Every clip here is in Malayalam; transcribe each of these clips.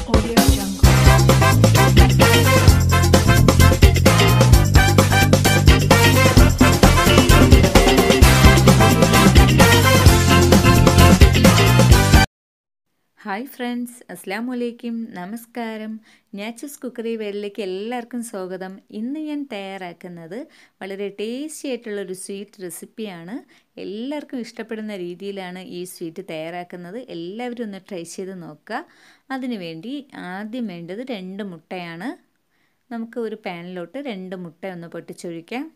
Audio Jungle. ഹായ് ഫ്രണ്ട്സ്, അസ്സലാമു അലൈക്കും, നമസ്കാരം. നാച്ചസ് കുക്കറി വേൾഡിലേക്ക് എല്ലാവർക്കും സ്വാഗതം. ഇന്ന് ഞാൻ തയ്യാറാക്കുന്നത് വളരെ ടേസ്റ്റി ആയിട്ടുള്ളൊരു സ്വീറ്റ് റെസിപ്പിയാണ്. എല്ലാവർക്കും ഇഷ്ടപ്പെടുന്ന രീതിയിലാണ് ഈ സ്വീറ്റ് തയ്യാറാക്കുന്നത്. എല്ലാവരും ഒന്ന് ട്രൈ ചെയ്ത് നോക്കുക. അതിനുവേണ്ടി ആദ്യം വേണ്ടത് 2 മുട്ടയാണ്. നമുക്ക് ഒരു പാനിലോട്ട് 2 മുട്ട ഒന്ന് പൊട്ടിച്ചൊഴിക്കാം.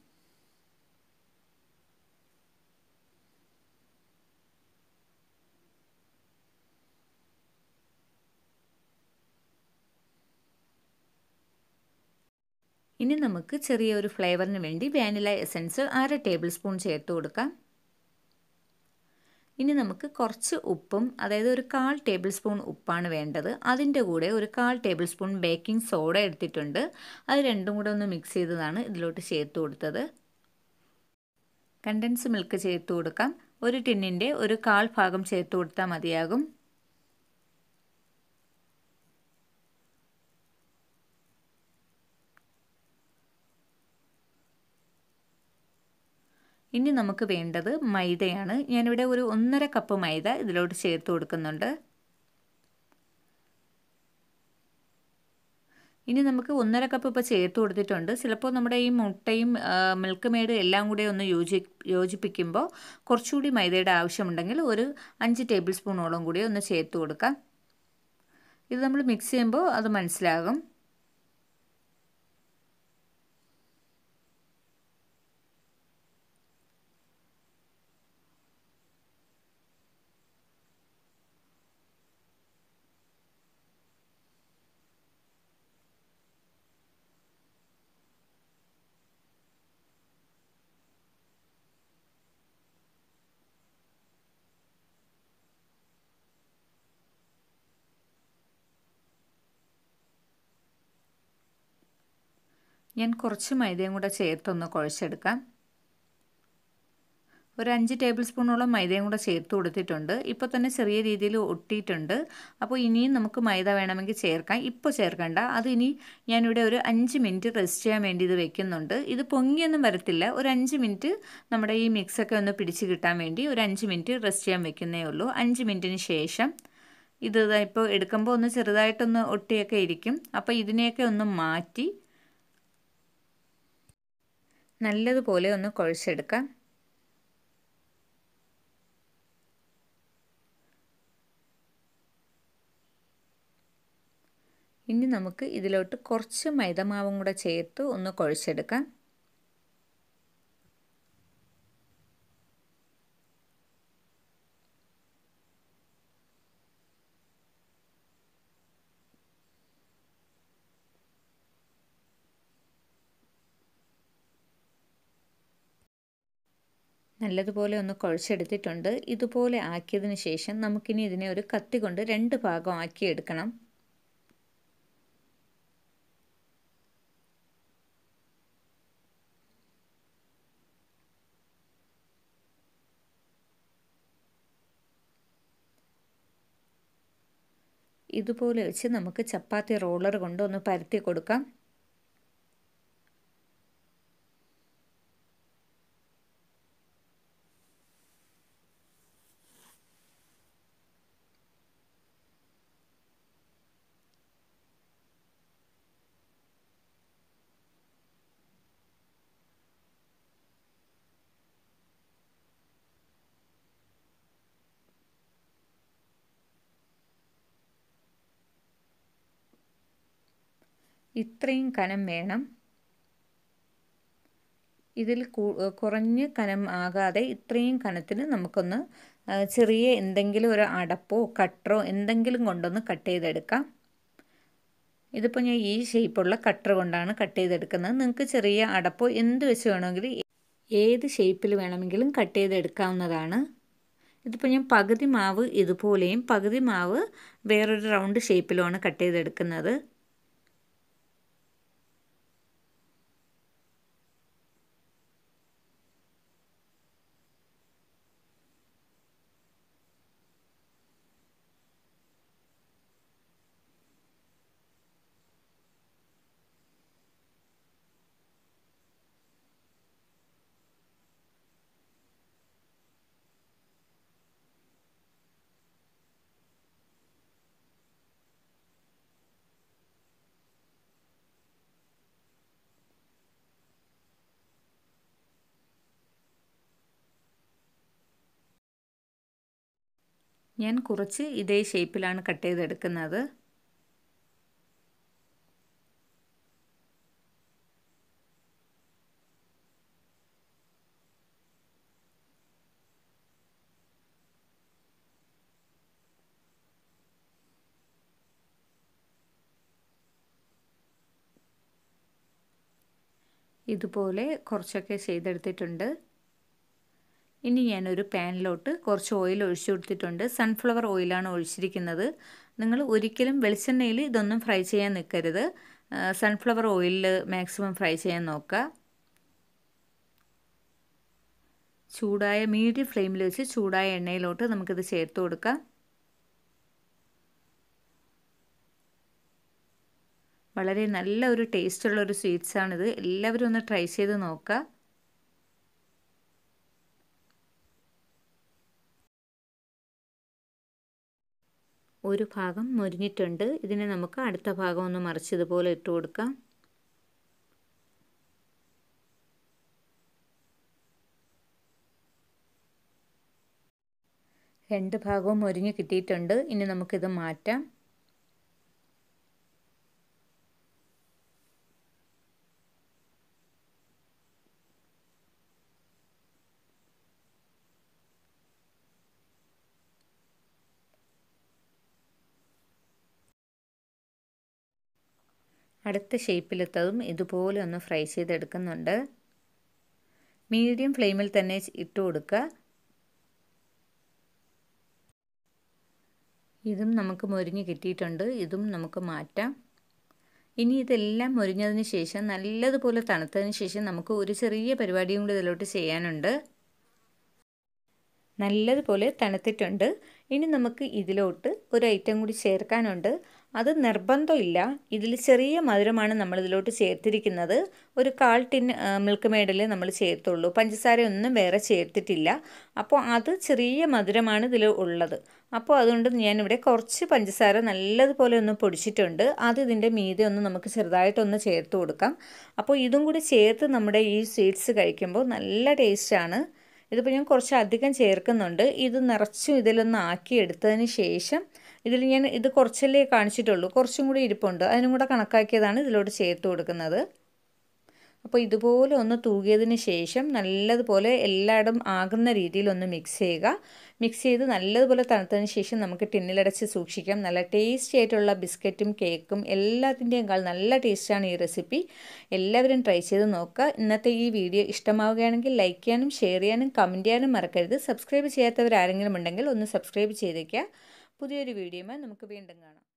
ഇനി നമുക്ക് ചെറിയൊരു ഫ്ലേവറിന് വേണ്ടി വാനില എസൻസ് 1/2 ടേബിൾ സ്പൂൺ ചേർത്ത് കൊടുക്കാം. ഇനി നമുക്ക് കുറച്ച് ഉപ്പും, അതായത് ഒരു 1/4 ടേബിൾ സ്പൂൺ ഉപ്പാണ് വേണ്ടത്. അതിൻ്റെ കൂടെ ഒരു 1/4 ടേബിൾ സ്പൂൺ ബേക്കിംഗ് സോഡ എടുത്തിട്ടുണ്ട്. അത് രണ്ടും കൂടെ ഒന്ന് മിക്സ് ചെയ്തതാണ് ഇതിലോട്ട് ചേർത്ത് കൊടുത്തത്. കണ്ടൻസ് മിൽക്ക് ചേർത്ത് കൊടുക്കാം. ഒരു ടിന്നിൻ്റെ ഒരു 1/4 ഭാഗം ചേർത്ത് കൊടുത്താൽ മതിയാകും. ഇനി നമുക്ക് വേണ്ടത് മൈദയാണ്. ഞാനിവിടെ ഒരു 1.5 കപ്പ് മൈദ ഇതിലോട്ട് ചേർത്ത് കൊടുക്കുന്നുണ്ട്. ഇനി നമുക്ക് 1.5 കപ്പ് ഇപ്പോൾ ചേർത്ത് കൊടുത്തിട്ടുണ്ട്. ചിലപ്പോൾ നമ്മുടെ ഈ മുട്ടയും മിൽക്ക് മെയ്ഡ് എല്ലാം കൂടെ ഒന്ന് യോജിപ്പിക്കുമ്പോൾ കുറച്ചുകൂടി മൈദയുടെ ആവശ്യമുണ്ടെങ്കിൽ ഒരു 5 ടേബിൾ സ്പൂണോളം കൂടി ഒന്ന് ചേർത്ത് കൊടുക്കാം. ഇത് നമ്മൾ മിക്സ് ചെയ്യുമ്പോൾ അത് മനസ്സിലാകും. ഞാൻ കുറച്ച് മൈദയും കൂടെ ചേർത്തൊന്ന് കുഴച്ചെടുക്കാം. ഒരു 5 ടേബിൾ സ്പൂണോളം മൈദയും കൂടെ ചേർത്ത് കൊടുത്തിട്ടുണ്ട്. ഇപ്പോൾ തന്നെ ചെറിയ രീതിയിൽ ഒട്ടിയിട്ടുണ്ട്. അപ്പോൾ ഇനിയും നമുക്ക് മൈദ വേണമെങ്കിൽ ചേർക്കാം. ഇപ്പോൾ ചേർക്കണ്ട. അത് ഇനി ഞാനിവിടെ ഒരു 5 മിനിറ്റ് റെസ്റ്റ് ചെയ്യാൻ വേണ്ടി ഇത് വെക്കുന്നുണ്ട്. ഇത് പൊങ്ങിയൊന്നും വരത്തില്ല. ഒരു 5 മിനിറ്റ് നമ്മുടെ ഈ മിക്സൊക്കെ ഒന്ന് പിടിച്ച് കിട്ടാൻ വേണ്ടി ഒരു 5 മിനിറ്റ് റെസ്റ്റ് ചെയ്യാൻ വെക്കുന്നേ ഉള്ളൂ. 5 മിനിറ്റിന് ശേഷം ഇത് ഇപ്പോൾ എടുക്കുമ്പോൾ ഒന്ന് ചെറുതായിട്ടൊന്ന് ഒട്ടിയൊക്കെ ഇരിക്കും. അപ്പോൾ ഇതിനെയൊക്കെ ഒന്ന് മാറ്റി നല്ലതുപോലെ ഒന്ന് കുഴച്ചെടുക്കാം. ഇനി നമുക്ക് ഇതിലോട്ട് കുറച്ച് മൈദമാവും കൂടെ ചേർത്ത് ഒന്ന് കുഴച്ചെടുക്കാം. നല്ലതുപോലെ ഒന്ന് കുഴച്ചെടുത്തിട്ടുണ്ട്. ഇതുപോലെ ആക്കിയതിന് ശേഷം നമുക്കിനി ഇതിനെ ഒരു കത്തി കൊണ്ട് 2 ഭാഗം ആക്കിയെടുക്കണം. ഇതുപോലെ വെച്ച് നമുക്ക് ചപ്പാത്തി റോളർ കൊണ്ട് ഒന്ന് പരത്തി കൊടുക്കാം. ഇത്രയും കനം വേണം. ഇതിൽ കുറഞ്ഞ കനം ആകാതെ ഇത്രയും കനത്തിന് നമുക്കൊന്ന് ചെറിയ എന്തെങ്കിലും ഒരു അടപ്പോ കട്ടറോ എന്തെങ്കിലും കൊണ്ടൊന്ന് കട്ട് ചെയ്തെടുക്കാം. ഇതിപ്പോൾ ഞാൻ ഈ ഷേപ്പുള്ള കട്ടർ കൊണ്ടാണ് കട്ട് ചെയ്തെടുക്കുന്നത്. നിങ്ങൾക്ക് ചെറിയ അടപ്പോ എന്ത് വെച്ച് വേണമെങ്കിലും ഏത് ഷേപ്പിൽ വേണമെങ്കിലും കട്ട് ചെയ്തെടുക്കാവുന്നതാണ്. ഇതിപ്പോൾ ഞാൻ പകുതി മാവ് ഇതുപോലെയും പകുതി മാവ് വേറൊരു റൗണ്ട് ഷേപ്പിലുമാണ് കട്ട് ചെയ്തെടുക്കുന്നത്. ഞാൻ കുറച്ച് ഇതേ ഷേപ്പിലാണ് കട്ട് ചെയ്തെടുക്കുന്നത്. ഇതുപോലെ കുറച്ചൊക്കെ ചെയ്തെടുത്തിട്ടുണ്ട്. ഇനി ഞാനൊരു പാനിലോട്ട് കുറച്ച് ഓയിൽ ഒഴിച്ചു കൊടുത്തിട്ടുണ്ട്. സൺഫ്ലവർ ഓയിലാണ് ഒഴിച്ചിരിക്കുന്നത്. നിങ്ങൾ ഒരിക്കലും വെളിച്ചെണ്ണയിൽ ഇതൊന്നും ഫ്രൈ ചെയ്യാൻ നിൽക്കരുത്. സൺഫ്ലവർ ഓയിലിൽ മാക്സിമം ഫ്രൈ ചെയ്യാൻ നോക്കുക. ചൂടായ മീഡിയം ഫ്ലെയിമിൽ വെച്ച് ചൂടായ എണ്ണയിലോട്ട് നമുക്കിത് ചേർത്ത് കൊടുക്കാം. വളരെ നല്ല ഒരു ടേസ്റ്റുള്ളൊരു സ്വീറ്റ്സാണിത്. എല്ലാവരും ഒന്ന് ട്രൈ ചെയ്ത് നോക്കുക. ഒരു ഭാഗം മൊരിഞ്ഞിട്ടുണ്ട്. ഇതിനെ നമുക്ക് അടുത്ത ഭാഗം ഒന്ന് മറിച്ചതുപോലെ ഇട്ട് കൊടുക്കാം. രണ്ട് ഭാഗവും മൊരിഞ്ഞ് കിട്ടിയിട്ടുണ്ട്. ഇനി നമുക്കിത് മാറ്റാം. അടുത്ത ഷേപ്പിലെത്തതും ഇതുപോലെ ഒന്ന് ഫ്രൈ ചെയ്തെടുക്കുന്നുണ്ട്. മീഡിയം ഫ്ലെയിമിൽ തന്നെ ഇട്ട് കൊടുക്കുക. ഇതും നമുക്ക് മൊരിഞ്ഞ് കിട്ടിയിട്ടുണ്ട്. ഇതും നമുക്ക് മാറ്റാം. ഇനി ഇതെല്ലാം മൊരിഞ്ഞതിന് ശേഷം നല്ലതുപോലെ തണുത്തതിന് ശേഷം നമുക്ക് ഒരു ചെറിയ പരിപാടിയും കൂടി ഇതിലോട്ട് ചെയ്യാനുണ്ട്. നല്ലതുപോലെ തണുത്തിട്ടുണ്ട്. ഇനി നമുക്ക് ഇതിലോട്ട് ഒരു ഐറ്റം കൂടി ചേർക്കാനുണ്ട്. അത് നിർബന്ധമില്ല. ഇതിൽ ചെറിയ മധുരമാണ് നമ്മൾ ഇതിലോട്ട് ചേർത്തിരിക്കുന്നത്. ഒരു 1/4 ടിൻ മിൽക്ക് മെയ്ഡിൽ നമ്മൾ ചേർത്തുള്ളൂ. പഞ്ചസാരയൊന്നും വേറെ ചേർത്തിട്ടില്ല. അപ്പോൾ അത് ചെറിയ മധുരമാണ് ഇതിൽ ഉള്ളത്. അപ്പോൾ അതുകൊണ്ട് ഞാനിവിടെ കുറച്ച് പഞ്ചസാര നല്ലതുപോലെ ഒന്ന് പൊടിച്ചിട്ടുണ്ട്. അത് ഇതിൻ്റെ മീതെ ഒന്ന് നമുക്ക് ചെറുതായിട്ടൊന്ന് ചേർത്ത് കൊടുക്കാം. അപ്പോൾ ഇതും കൂടി ചേർത്ത് നമ്മുടെ ഈ സ്വീറ്റ്സ് കഴിക്കുമ്പോൾ നല്ല ടേസ്റ്റാണ്. ഇതിപ്പോൾ ഞാൻ കുറച്ച് അധികം ചേർക്കുന്നുണ്ട്. ഇത് നിറച്ചും ഇതിലൊന്ന് ആക്കി എടുത്തതിന് ശേഷം ഇതിൽ ഞാൻ ഇത് കുറച്ചല്ലേ കാണിച്ചിട്ടുള്ളൂ, കുറച്ചും കൂടി ഇരിപ്പുണ്ട്. അതിനും കൂടെ കണക്കാക്കിയതാണ് ഇതിലോട്ട് ചേർത്ത് കൊടുക്കുന്നത്. അപ്പോൾ ഇതുപോലെ ഒന്ന് തൂകിയതിന് ശേഷം നല്ലതുപോലെ എല്ലായിടും ആകുന്ന രീതിയിലൊന്ന് മിക്സ് ചെയ്യുക. മിക്സ് ചെയ്ത് നല്ലതുപോലെ തണുത്തതിന് ശേഷം നമുക്ക് ടിന്നിലടച്ച് സൂക്ഷിക്കാം. നല്ല ടേസ്റ്റി ആയിട്ടുള്ള ബിസ്ക്കറ്റും കേക്കും എല്ലാത്തിൻ്റെയും നല്ല ടേസ്റ്റാണ് ഈ റെസിപ്പി. എല്ലാവരും ട്രൈ ചെയ്ത് നോക്കുക. ഇന്നത്തെ ഈ വീഡിയോ ഇഷ്ടമാവുകയാണെങ്കിൽ ലൈക്ക് ചെയ്യാനും ഷെയർ ചെയ്യാനും കമൻറ്റ് ചെയ്യാനും മറക്കരുത്. സബ്സ്ക്രൈബ് ചെയ്യാത്തവരാരെങ്കിലും ഉണ്ടെങ്കിൽ ഒന്ന് സബ്സ്ക്രൈബ് ചെയ്തേക്കുക. പുതിയൊരു വീഡിയോയുമായി നമുക്ക് വീണ്ടും കാണാം.